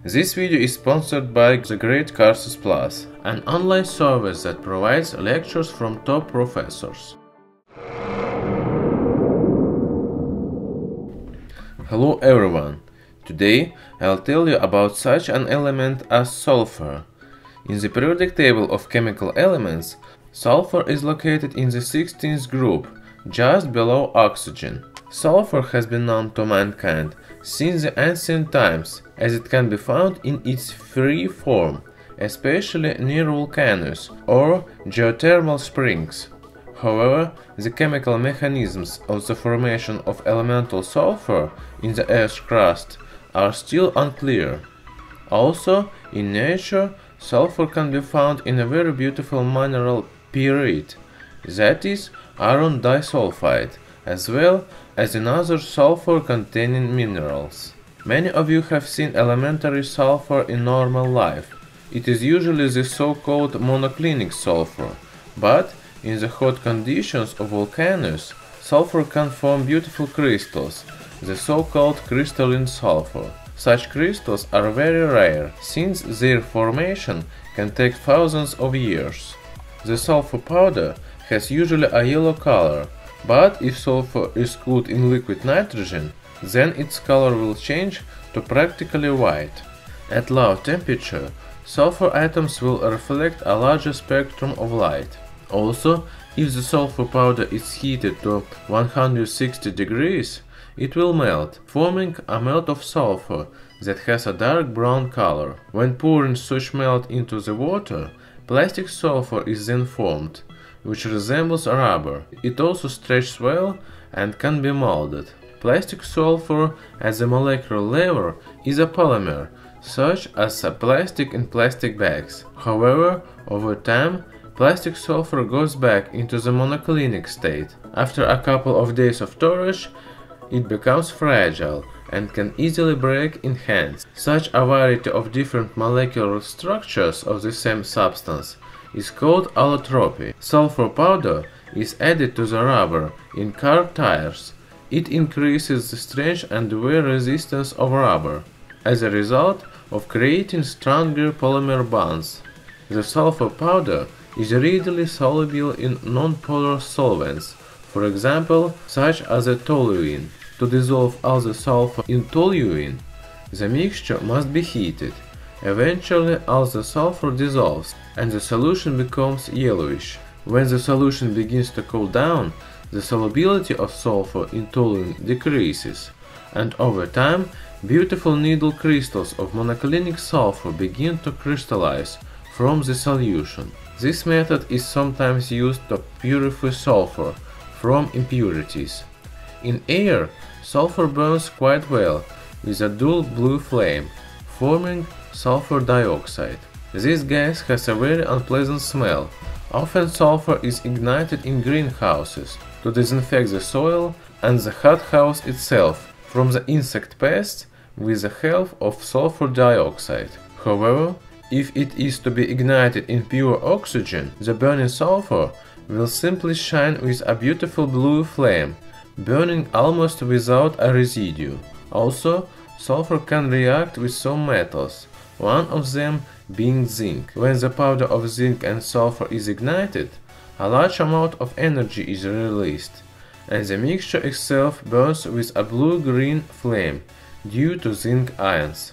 This video is sponsored by the Great Courses Plus, an online service that provides lectures from top professors. Hello everyone! Today I'll tell you about such an element as sulfur. In the periodic table of chemical elements, sulfur is located in the 16th group, just below oxygen. Sulfur has been known to mankind since the ancient times, as it can be found in its free form, especially near volcanoes or geothermal springs. However, the chemical mechanisms of the formation of elemental sulfur in the Earth's crust are still unclear. Also, in nature, sulfur can be found in a very beautiful mineral pyrite, that is, iron disulfide, as well as in other sulfur-containing minerals. Many of you have seen elementary sulfur in normal life. It is usually the so-called monoclinic sulfur, but in the hot conditions of volcanoes, sulfur can form beautiful crystals, the so-called crystalline sulfur. Such crystals are very rare, since their formation can take thousands of years. The sulfur powder has usually a yellow color, but if sulfur is cooled in liquid nitrogen, then its color will change to practically white. At low temperature, sulfur atoms will reflect a larger spectrum of light. Also, if the sulfur powder is heated to 160 degrees, it will melt, forming a melt of sulfur that has a dark brown color. When pouring such melt into the water, plastic sulfur is then formed, which resembles rubber. It also stretches well and can be molded. Plastic sulfur at the molecular level is a polymer, such as plastic in plastic bags. However, over time, plastic sulfur goes back into the monoclinic state. After a couple of days of storage, it becomes fragile and can easily break in hands. Such a variety of different molecular structures of the same substance is called allotropy. Sulfur powder is added to the rubber in car tires. It increases the strength and wear resistance of rubber, as a result of creating stronger polymer bonds. The sulfur powder is readily soluble in non-polar solvents, for example, such as a toluene. To dissolve all the sulfur in toluene, the mixture must be heated. Eventually, all the sulfur dissolves, and the solution becomes yellowish. When the solution begins to cool down, the solubility of sulfur in toluene decreases, and over time, beautiful needle crystals of monoclinic sulfur begin to crystallize from the solution. This method is sometimes used to purify sulfur from impurities. In air, sulfur burns quite well with a dull blue flame, forming sulfur dioxide. This gas has a very unpleasant smell. Often sulfur is ignited in greenhouses to disinfect the soil and the hothouse itself from the insect pests with the help of sulfur dioxide. However, if it is to be ignited in pure oxygen, the burning sulfur will simply shine with a beautiful blue flame, burning almost without a residue. Also, sulfur can react with some metals, one of them being zinc. When the powder of zinc and sulfur is ignited, a large amount of energy is released, and the mixture itself burns with a blue-green flame due to zinc ions.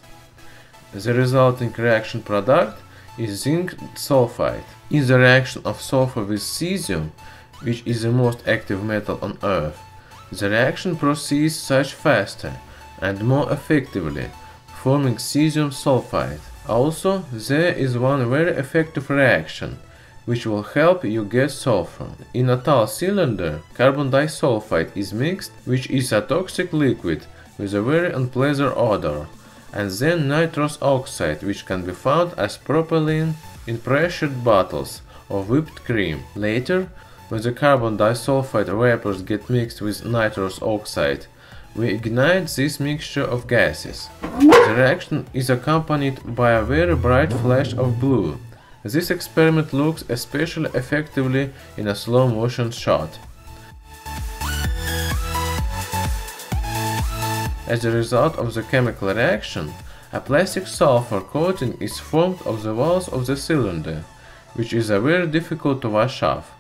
The resulting reaction product is zinc sulfide. In the reaction of sulfur with cesium, which is the most active metal on Earth, the reaction proceeds much faster and more effectively, forming cesium sulfide. Also, there is one very effective reaction, which will help you get sulfur. In a tall cylinder, carbon disulfide is mixed, which is a toxic liquid with a very unpleasant odor, and then nitrous oxide, which can be found as propylene in pressured bottles of whipped cream. Later, when the carbon disulfide vapors get mixed with nitrous oxide, we ignite this mixture of gases. The reaction is accompanied by a very bright flash of blue. This experiment looks especially effectively in a slow-motion shot. As a result of the chemical reaction, A plastic sulfur coating is formed of the walls of the cylinder, which is very difficult to wash off.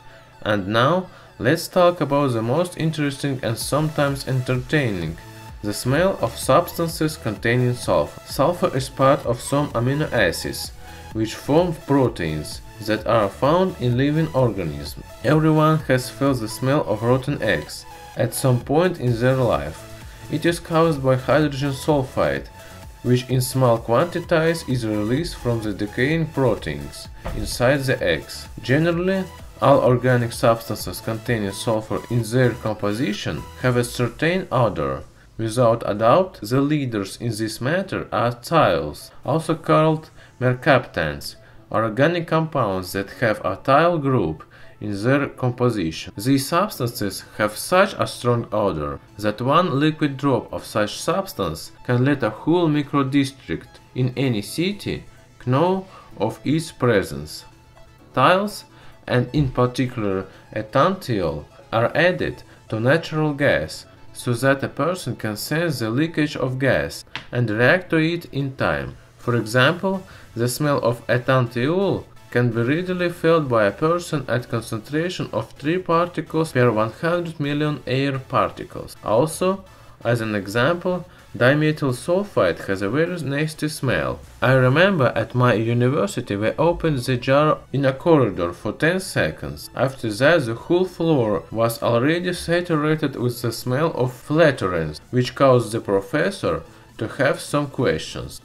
And now, let's talk about the most interesting and sometimes entertaining, the smell of substances containing sulfur. Sulfur is part of some amino acids, which form proteins that are found in living organisms. Everyone has felt the smell of rotten eggs at some point in their life. It is caused by hydrogen sulfide, which in small quantities is released from the decaying proteins inside the eggs. Generally, all organic substances containing sulfur in their composition have a certain odor. Without a doubt, the leaders in this matter are thiols, also called mercaptans, organic compounds that have a thiol group in their composition. These substances have such a strong odor that one liquid drop of such substance can let a whole microdistrict in any city know of its presence. Thiols, and in particular ethanethiol, are added to natural gas so that a person can sense the leakage of gas and react to it in time. For example, the smell of ethanethiol can be readily felt by a person at concentration of 3 particles per 100 million air particles. Also, as an example, dimethyl sulfide has a very nasty smell. I remember at my university we opened the jar in a corridor for 10 seconds. After that the whole floor was already saturated with the smell of flatulence, which caused the professor to have some questions.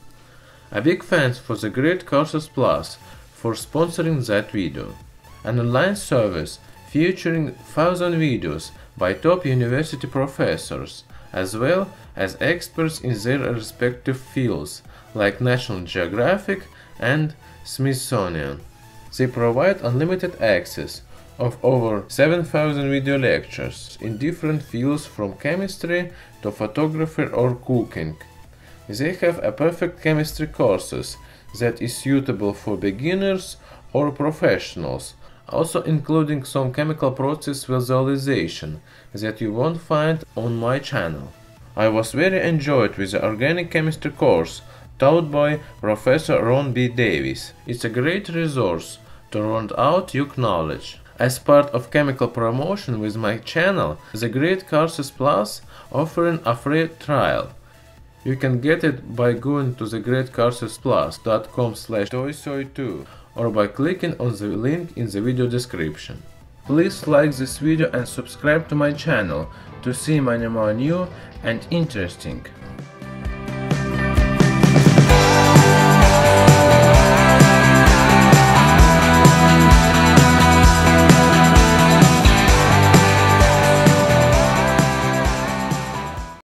A big thanks for the Great Courses Plus for sponsoring that video, an online service featuring 1,000 videos by top university professors, as well as experts in their respective fields, like National Geographic and Smithsonian. They provide unlimited access of over 7,000 video lectures in different fields from chemistry to photography or cooking. They have a perfect chemistry courses that is suitable for beginners or professionals, also including some chemical process visualization that you won't find on my channel. I was very enjoyed with the organic chemistry course taught by Professor Ron B. Davis. It's a great resource to round out your knowledge. As part of chemical promotion with my channel, the Great Courses Plus offering a free trial. You can get it by going to thegreatcoursesplus.com/toysoy2 or by clicking on the link in the video description. Please like this video and subscribe to my channel to see many more new and interesting